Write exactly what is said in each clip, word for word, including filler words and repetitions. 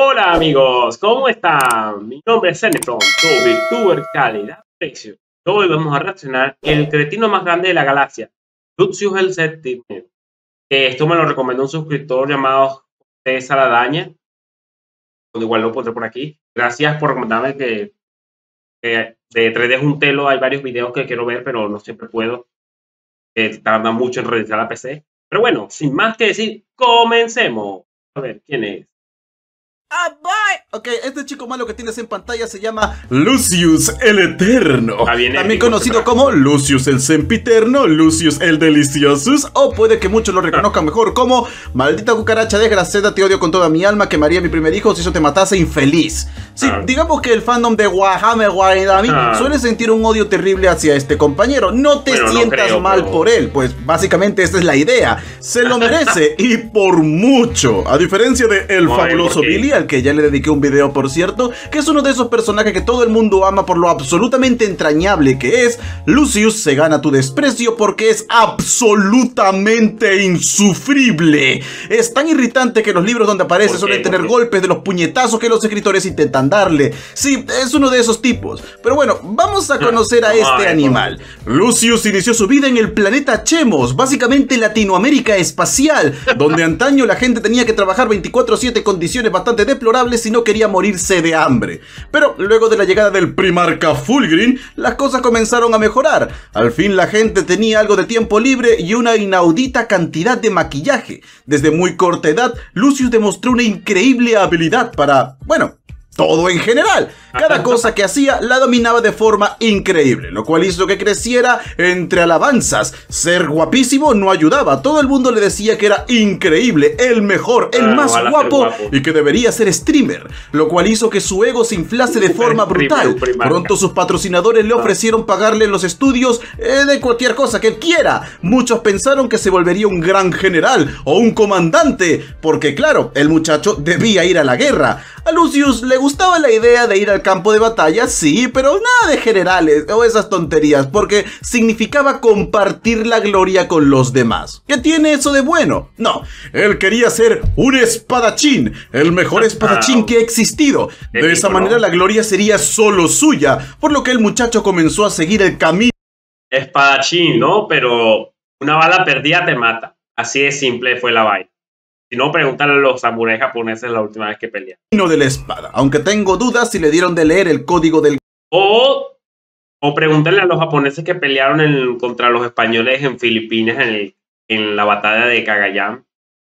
Hola amigos, ¿cómo están? Mi nombre es Zenefron, tu VTuber calidad-precio. Hoy vamos a reaccionar el cretino más grande de la galaxia, Lucius el Séptimo. Que esto me lo recomendó un suscriptor llamado José Saladaña. Igual lo pondré por aquí. Gracias por recomendarme que, que de tres D Juntelo hay varios videos que quiero ver, pero no siempre puedo. Eh, tarda mucho en realizar la P C. Pero bueno, sin más que decir, comencemos. A ver, ¿quién es? Ah, bye. Ok, este chico malo que tienes en pantalla se llama Lucius el Eterno, también conocido como Lucius el Sempiterno, Lucius el Deliciosus, o puede que muchos lo reconozcan mejor como maldita cucaracha desgraciada, te odio con toda mi alma, quemaría a mi primer hijo si eso te matase, infeliz. Sí, ah. digamos que el fandom de Warhammer Warhammer ah. suele sentir un odio terrible hacia este compañero. No te bueno, sientas no creo, mal pero... por él, pues básicamente esta es la idea. Se lo merece y por mucho. A diferencia de el Ay, fabuloso Billy, al que ya le dediqué un video por cierto, que es uno de esos personajes que todo el mundo ama por lo absolutamente entrañable que es, Lucius se gana tu desprecio porque es absolutamente insufrible. Es tan irritante que los libros donde aparece suelen tener golpes de los puñetazos que los escritores intentan darle. Sí, es uno de esos tipos. Pero bueno, vamos a conocer a este animal. Lucius inició su vida en el planeta Chemos, básicamente Latinoamérica espacial, donde antaño la gente tenía que trabajar veinticuatro siete en condiciones bastante deplorables si no quería morirse de hambre. Pero luego de la llegada del primarca Fulgrim, las cosas comenzaron a mejorar. Al fin la gente tenía algo de tiempo libre y una inaudita cantidad de maquillaje. Desde muy corta edad, Lucius demostró una increíble habilidad para, bueno, todo en general. Cada cosa que hacía la dominaba de forma increíble, lo cual hizo que creciera entre alabanzas. Ser guapísimo no ayudaba, todo el mundo le decía que era increíble, el mejor, el más ah, guapo, guapo y que debería ser streamer, lo cual hizo que su ego se inflase de forma brutal. Pronto sus patrocinadores le ofrecieron pagarle los estudios eh, de cualquier cosa que él quiera. Muchos pensaron que se volvería un gran general o un comandante, porque claro, el muchacho debía ir a la guerra. A Lucius le gustaba la idea de ir al campo de batalla, sí, pero nada de generales o esas tonterías, porque significaba compartir la gloria con los demás. ¿Qué tiene eso de bueno? No, él quería ser un espadachín, el mejor espadachín que ha existido. De esa manera la gloria sería solo suya, por lo que el muchacho comenzó a seguir el camino. Espadachín, ¿no? Pero una bala perdida te mata. Así de simple fue la vaina. Si no, preguntarle a los samuráis japoneses la última vez que pelearon. No de la espada, aunque tengo dudas si le dieron de leer el código del... O, o preguntarle a los japoneses que pelearon en, contra los españoles en Filipinas en, el, en la batalla de Cagayán.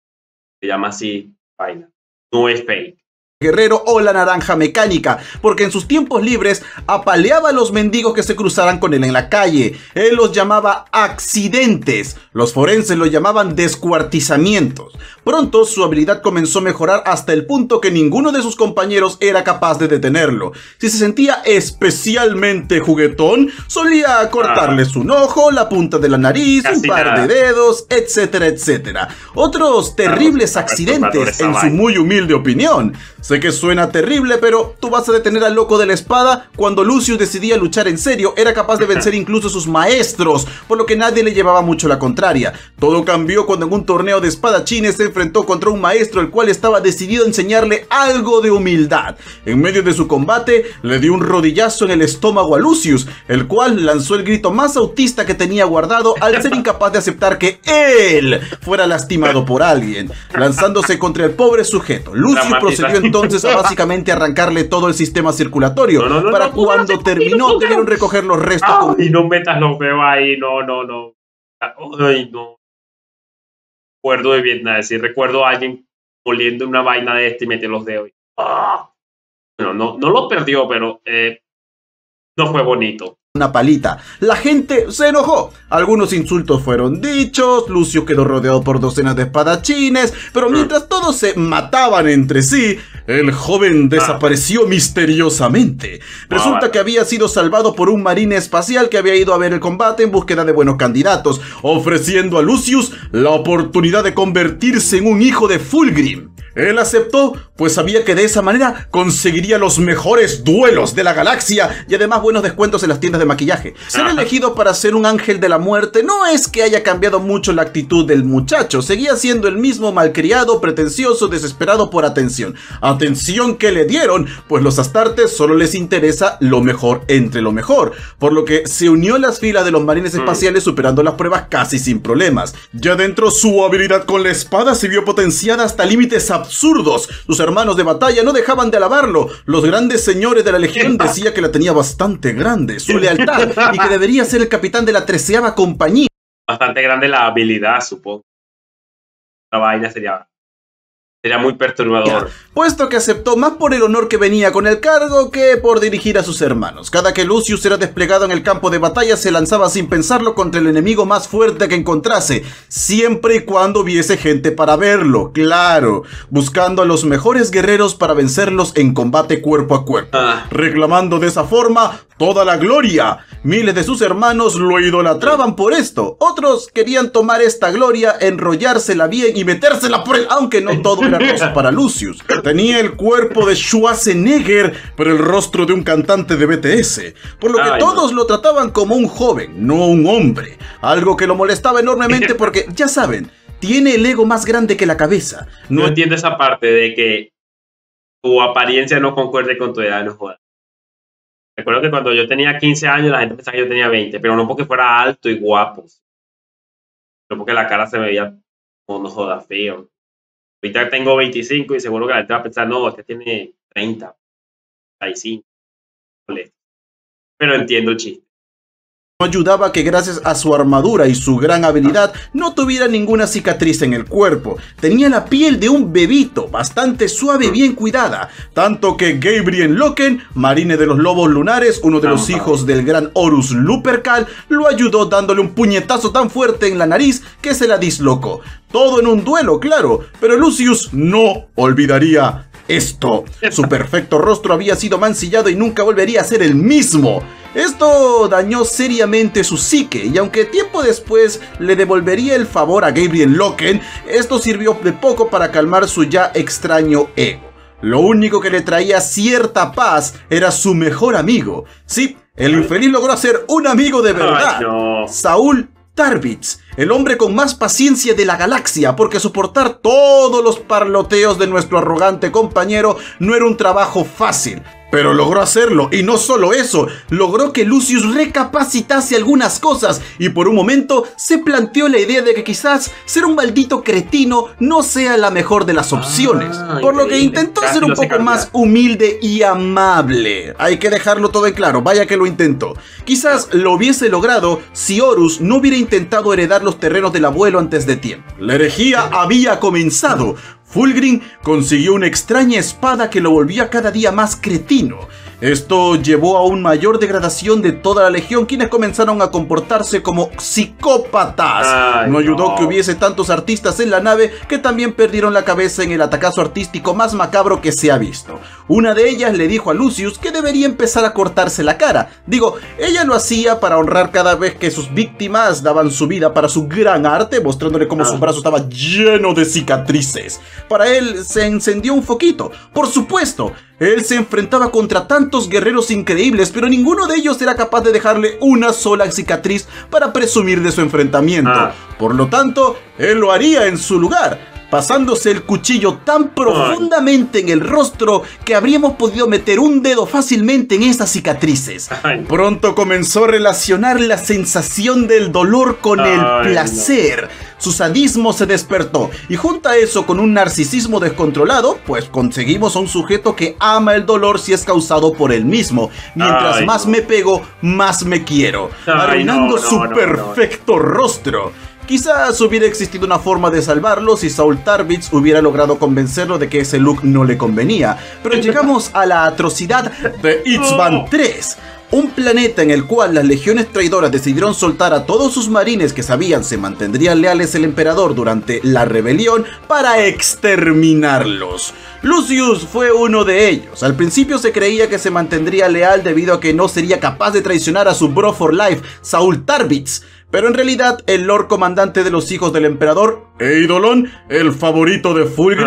Se llama así, vaina. No es fake. Guerrero o la naranja mecánica, porque en sus tiempos libres apaleaba a los mendigos que se cruzaran con él en la calle. Él los llamaba accidentes, los forenses los llamaban descuartizamientos. Pronto su habilidad comenzó a mejorar hasta el punto que ninguno de sus compañeros era capaz de detenerlo. Si se sentía especialmente juguetón, solía cortarles un ojo, la punta de la nariz, Casi un par nada. de dedos, etcétera, etcétera. Otros terribles claro, accidentes en su muy humilde opinión. Sé que suena terrible, pero tú vas a detener al loco de la espada. Cuando Lucius decidía luchar en serio, era capaz de vencer incluso a sus maestros, por lo que nadie le llevaba mucho la contraria. Todo cambió cuando en un torneo de espadachines se enfrentó contra un maestro el cual estaba decidido a enseñarle algo de humildad. En medio de su combate, le dio un rodillazo en el estómago a Lucius, el cual lanzó el grito más autista que tenía guardado al ser incapaz de aceptar que él fuera lastimado por alguien. Lanzándose contra el pobre sujeto, Lucius procedió entonces Entonces a básicamente arrancarle todo el sistema circulatorio. No, no, no, para no, cuando no, terminó no, debieron recoger los restos. Ah, con... Y no metas los dedos ahí, no, no, no. Ay, no. Recuerdo de Vietnam, sí, recuerdo a alguien oliendo una vaina de este y metió los dedos. Ah. Bueno, no, no lo perdió, pero eh, no fue bonito. Una palita. La gente se enojó. Algunos insultos fueron dichos, Lucio quedó rodeado por docenas de espadachines, pero mientras todos se mataban entre sí, el joven desapareció misteriosamente. Resulta que había sido salvado por un marine espacial que había ido a ver el combate en búsqueda de buenos candidatos, ofreciendo a Lucius la oportunidad de convertirse en un hijo de Fulgrim. Él aceptó, pues sabía que de esa manera conseguiría los mejores duelos de la galaxia y además buenos descuentos en las tiendas de maquillaje. Ser Ajá. elegido para ser un ángel de la muerte no es que haya cambiado mucho la actitud del muchacho, seguía siendo el mismo malcriado, pretencioso, desesperado por atención. Atención que le dieron, pues los Astartes solo les interesa lo mejor entre lo mejor, por lo que se unió a las filas de los marines espaciales superando las pruebas casi sin problemas. Ya dentro, su habilidad con la espada se vio potenciada hasta límites absurdos. Sus hermanos de batalla no dejaban de alabarlo. Los grandes señores de la legión decían que la tenía bastante grande, su lealtad, y que debería ser el capitán de la treceava compañía. Bastante grande la habilidad, supongo. La vaina sería... Sería muy perturbador. Puesto que aceptó más por el honor que venía con el cargo que por dirigir a sus hermanos. Cada que Lucius era desplegado en el campo de batalla se lanzaba sin pensarlo contra el enemigo más fuerte que encontrase, siempre y cuando hubiese gente para verlo, claro, buscando a los mejores guerreros para vencerlos en combate cuerpo a cuerpo, ah. reclamando de esa forma toda la gloria. Miles de sus hermanos lo idolatraban por esto. Otros querían tomar esta gloria, enrollársela bien y metérsela por él, aunque no todo era rosa para Lucius. Tenía el cuerpo de Schwarzenegger, pero el rostro de un cantante de B T S, por lo que Ay, todos no. lo trataban como un joven, no un hombre. Algo que lo molestaba enormemente porque, ya saben, tiene el ego más grande que la cabeza. No No entiendo esa parte de que tu apariencia no concuerde con tu edad, no jodas. Recuerdo que cuando yo tenía quince años la gente pensaba que yo tenía veinte, pero no porque fuera alto y guapo, sino porque la cara se me veía como no joda feo. Ahorita tengo veinticinco y seguro que la gente va a pensar, no, este tiene treinta, treinta y cinco. Pero entiendo el chiste. No ayudaba que gracias a su armadura y su gran habilidad no tuviera ninguna cicatriz en el cuerpo. Tenía la piel de un bebito, bastante suave y bien cuidada, tanto que Gabriel Loken, marine de los lobos lunares, uno de los hijos del gran Horus Lupercal, lo ayudó dándole un puñetazo tan fuerte en la nariz que se la dislocó. Todo en un duelo, claro, pero Lucius no olvidaría esto. Su perfecto rostro había sido mancillado y nunca volvería a ser el mismo. Esto dañó seriamente su psique, y aunque tiempo después le devolvería el favor a Gabriel Loken, esto sirvió de poco para calmar su ya extraño ego. Lo único que le traía cierta paz era su mejor amigo. Sí, el infeliz logró hacer un amigo de verdad. Ay, no. Saúl Tarbitz, el hombre con más paciencia de la galaxia, porque soportar todos los parloteos de nuestro arrogante compañero no era un trabajo fácil. Pero logró hacerlo, y no solo eso, logró que Lucius recapacitase algunas cosas, y por un momento se planteó la idea de que quizás ser un maldito cretino no sea la mejor de las opciones, ah, por lo que increíble. intentó Casi ser un lo sé poco cambiar. más humilde y amable. Hay que dejarlo todo en claro, vaya que lo intentó. Quizás lo hubiese logrado si Horus no hubiera intentado heredar los terrenos del abuelo antes de tiempo. La herejía había comenzado. Fulgrim consiguió una extraña espada que lo volvía cada día más cretino. Esto llevó a una mayor degradación de toda la legión, quienes comenzaron a comportarse como psicópatas. Ay, no ayudó no. que hubiese tantos artistas en la nave que también perdieron la cabeza en el atacazo artístico más macabro que se ha visto. Una de ellas le dijo a Lucius que debería empezar a cortarse la cara. Digo, ella lo hacía para honrar cada vez que sus víctimas daban su vida para su gran arte, mostrándole cómo Ah. su brazo estaba lleno de cicatrices. Para él se encendió un foquito. Por supuesto, él se enfrentaba contra tantos guerreros increíbles, pero ninguno de ellos era capaz de dejarle una sola cicatriz para presumir de su enfrentamiento. Ah. Por lo tanto, él lo haría en su lugar, pasándose el cuchillo tan profundamente en el rostro que habríamos podido meter un dedo fácilmente en esas cicatrices. Ay. Pronto comenzó a relacionar la sensación del dolor con Ay, el placer. Su sadismo se despertó, y junta eso con un narcisismo descontrolado, pues conseguimos a un sujeto que ama el dolor si es causado por él mismo. Mientras Ay, más no. me pego, más me quiero, Ay, arruinando no, no, su no, no. perfecto rostro. Quizás hubiera existido una forma de salvarlo si Saúl Tarbitz hubiera logrado convencerlo de que ese look no le convenía. Pero llegamos a la atrocidad de Itzban tres. Un planeta en el cual las legiones traidoras decidieron soltar a todos sus marines que sabían se mantendrían leales al emperador durante la rebelión para exterminarlos. Lucius fue uno de ellos. Al principio se creía que se mantendría leal debido a que no sería capaz de traicionar a su bro for life, Saúl Tarbitz. Pero en realidad, el Lord Comandante de los Hijos del Emperador, Eidolon, el favorito de Fulgrim,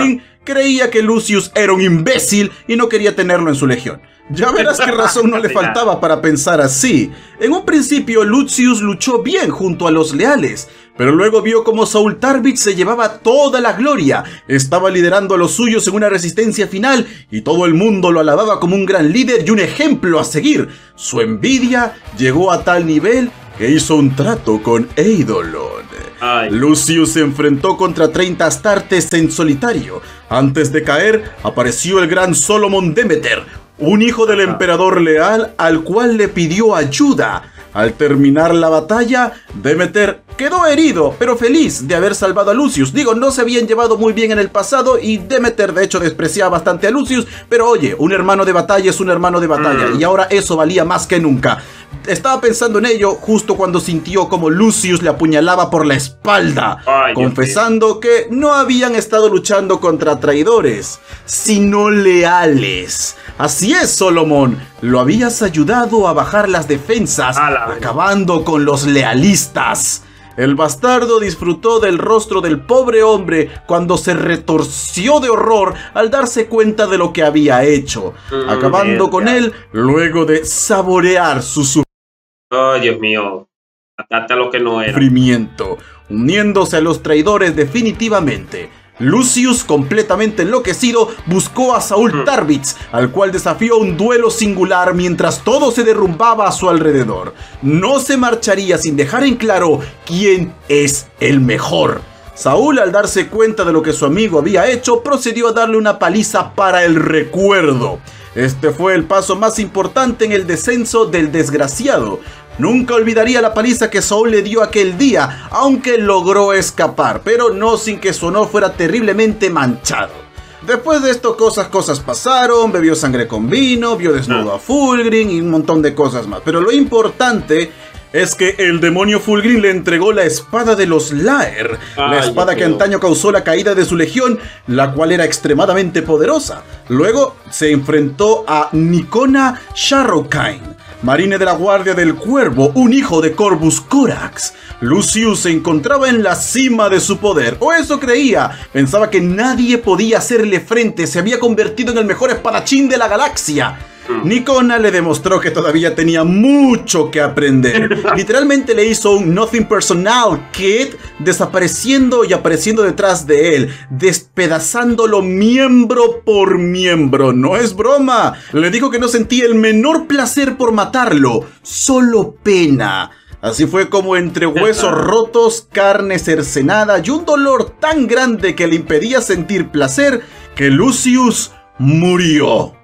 creía que Lucius era un imbécil y no quería tenerlo en su legión. Ya verás qué razón no le faltaba para pensar así. En un principio Lucius luchó bien junto a los leales, pero luego vio como Saul Tarvitz se llevaba toda la gloria. Estaba liderando a los suyos en una resistencia final y todo el mundo lo alababa como un gran líder y un ejemplo a seguir. Su envidia llegó a tal nivel que hizo un trato con Eidolon. Ay. Lucius se enfrentó contra treinta Astartes en solitario. Antes de caer, apareció el gran Solomon Demeter, un hijo del emperador leal al cual le pidió ayuda. Al terminar la batalla, Demeter quedó herido, pero feliz de haber salvado a Lucius. Digo, no se habían llevado muy bien en el pasado y Demeter de hecho despreciaba bastante a Lucius, pero oye, un hermano de batalla es un hermano de batalla mm. y ahora eso valía más que nunca. Estaba pensando en ello justo cuando sintió como Lucius le apuñalaba por la espalda, Ay, confesando que no habían estado luchando contra traidores, sino leales. Así es, Solomon, lo habías ayudado a bajar las defensas, acabando con los lealistas. El bastardo disfrutó del rostro del pobre hombre cuando se retorció de horror al darse cuenta de lo que había hecho, mm, acabando con él luego de saborear su sufrimiento. Oh, Dios mío, ataca lo que no era. Sufrimiento, uniéndose a los traidores definitivamente. Lucius, completamente enloquecido, buscó a Saul Tarvitz, al cual desafió a un duelo singular mientras todo se derrumbaba a su alrededor. No se marcharía sin dejar en claro quién es el mejor. Saúl, al darse cuenta de lo que su amigo había hecho, procedió a darle una paliza para el recuerdo. Este fue el paso más importante en el descenso del desgraciado. Nunca olvidaría la paliza que Saúl le dio aquel día, aunque logró escapar, pero no sin que su honor fuera terriblemente manchado. Después de esto, cosas, cosas pasaron, bebió sangre con vino, vio desnudo a Fulgrim y un montón de cosas más. Pero lo importante es que el demonio Fulgrim le entregó la espada de los Laer, Ay, la espada que antaño causó la caída de su legión, la cual era extremadamente poderosa. Luego se enfrentó a Nicona Sharrokain, marine de la Guardia del Cuervo, un hijo de Corvus Corax. Lucius se encontraba en la cima de su poder, o eso creía. Pensaba que nadie podía hacerle frente, se había convertido en el mejor espadachín de la galaxia. Nicona le demostró que todavía tenía mucho que aprender. Literalmente le hizo un Nothing Personal Kid, desapareciendo y apareciendo detrás de él, despedazándolo miembro por miembro. No es broma. Le dijo que no sentía el menor placer por matarlo, solo pena. Así fue como entre huesos rotos, carne cercenada y un dolor tan grande que le impedía sentir placer, que Lucius murió.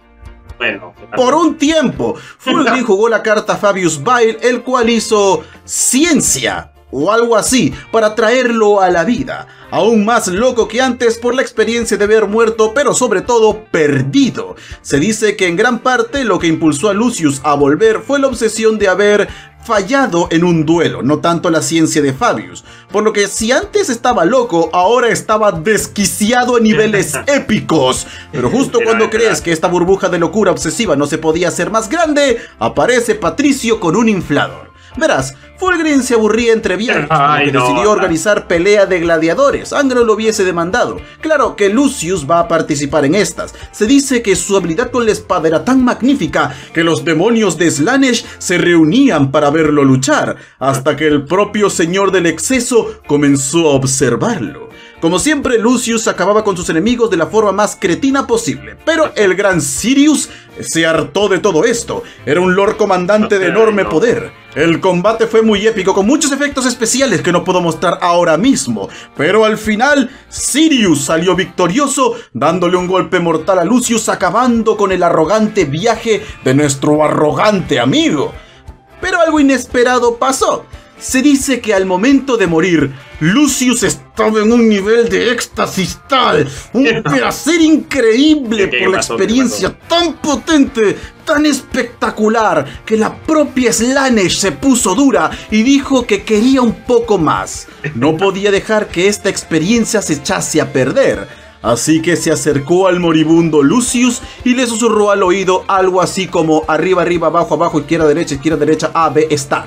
Bueno, por un tiempo, Fulgrim jugó la carta Fabius Bile, el cual hizo ciencia o algo así para traerlo a la vida, aún más loco que antes por la experiencia de haber muerto, pero sobre todo perdido. Se dice que en gran parte lo que impulsó a Lucius a volver fue la obsesión de haber fallado en un duelo, no tanto la ciencia de Fabius, por lo que si antes estaba loco, ahora estaba desquiciado a niveles épicos. Pero justo cuando crees que esta burbuja de locura obsesiva no se podía hacer más grande, aparece Patricio con un inflador. Verás, Fulgrim se aburría entre viajes, Ay, que no, decidió no. organizar pelea de gladiadores. Angro lo hubiese demandado. Claro que Lucius va a participar en estas. Se dice que su habilidad con la espada era tan magnífica que los demonios de Slaanesh se reunían para verlo luchar, hasta que el propio señor del exceso comenzó a observarlo. Como siempre, Lucius acababa con sus enemigos de la forma más cretina posible, pero el gran Sirius se hartó de todo esto. Era un lord comandante de enorme poder. El combate fue muy épico, con muchos efectos especiales que no puedo mostrar ahora mismo, pero al final, Sirius salió victorioso, dándole un golpe mortal a Lucius, acabando con el arrogante viaje de nuestro arrogante amigo. Pero algo inesperado pasó. Se dice que al momento de morir, Lucius estaba en un nivel de éxtasis tal, un placer increíble por la experiencia tan potente, tan espectacular, que la propia Slaanesh se puso dura y dijo que quería un poco más. No podía dejar que esta experiencia se echase a perder. Así que se acercó al moribundo Lucius y le susurró al oído algo así como arriba, arriba, abajo, abajo, izquierda, derecha, izquierda, derecha, A, B, estar.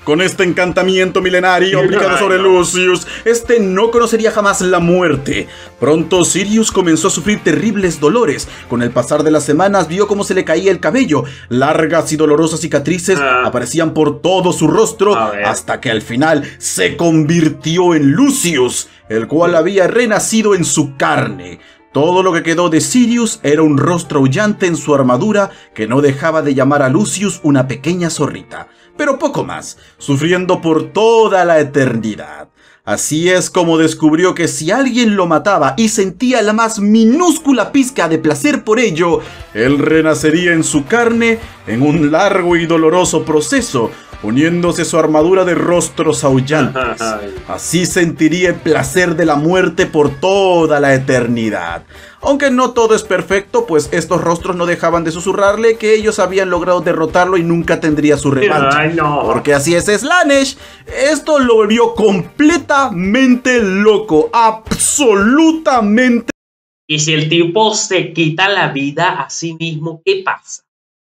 Con este encantamiento milenario aplicado sobre Lucius, este no conocería jamás la muerte. Pronto Sirius comenzó a sufrir terribles dolores. Con el pasar de las semanas vio cómo se le caía el cabello. Largas y dolorosas cicatrices ah. aparecían por todo su rostro, hasta que al final se convirtió en Lucius, el cual había renacido en su carne. Todo lo que quedó de Sirius era un rostro aullante en su armadura que no dejaba de llamar a Lucius una pequeña zorrita, pero poco más, sufriendo por toda la eternidad. Así es como descubrió que si alguien lo mataba y sentía la más minúscula pizca de placer por ello, él renacería en su carne en un largo y doloroso proceso, uniéndose su armadura de rostros aullantes. Así sentiría el placer de la muerte por toda la eternidad. Aunque no todo es perfecto, pues estos rostros no dejaban de susurrarle que ellos habían logrado derrotarlo y nunca tendría su revancha. Ay, no. Porque así es Slaanesh. Esto lo volvió completamente loco. Absolutamente. Y si el tipo se quita la vida a sí mismo, ¿qué pasa?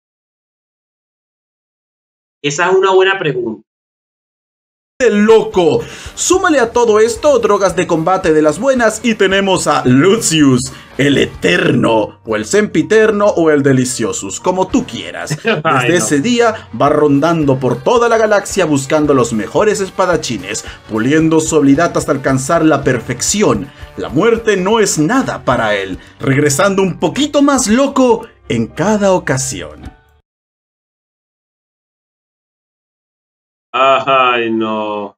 Esa es una buena pregunta. Loco. Súmale a todo esto drogas de combate de las buenas y tenemos a Lucius, el Eterno, o el Sempiterno, o el Deliciosus, como tú quieras. Desde Ay, no. ese día va rondando por toda la galaxia buscando los mejores espadachines, puliendo su habilidad hasta alcanzar la perfección. La muerte no es nada para él, regresando un poquito más loco en cada ocasión. Ay, no.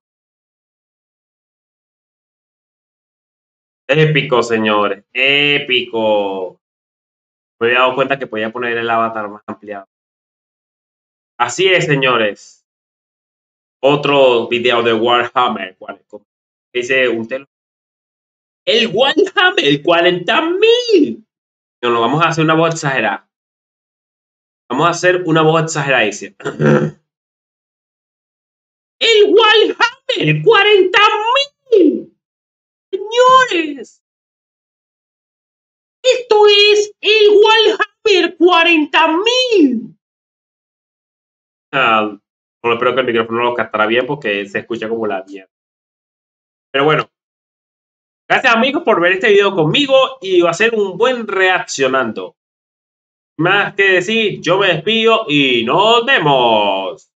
Épico, señores. Épico. Me había dado cuenta que podía poner el avatar más ampliado. Así es, señores. Otro video de Warhammer. ¿Cuál? Dice un telo. El Warhammer cuarenta mil. No, no, vamos a hacer una voz exagerada. Vamos a hacer una voz exagerada. Dice. El Warhammer cuarenta mil. Señores. Esto es el Warhammer cuarenta mil. Ah, no espero que el micrófono lo captará bien porque se escucha como la mierda. Pero bueno. Gracias amigos por ver este video conmigo y va a ser un buen reaccionando. Más que decir, yo me despido y nos vemos.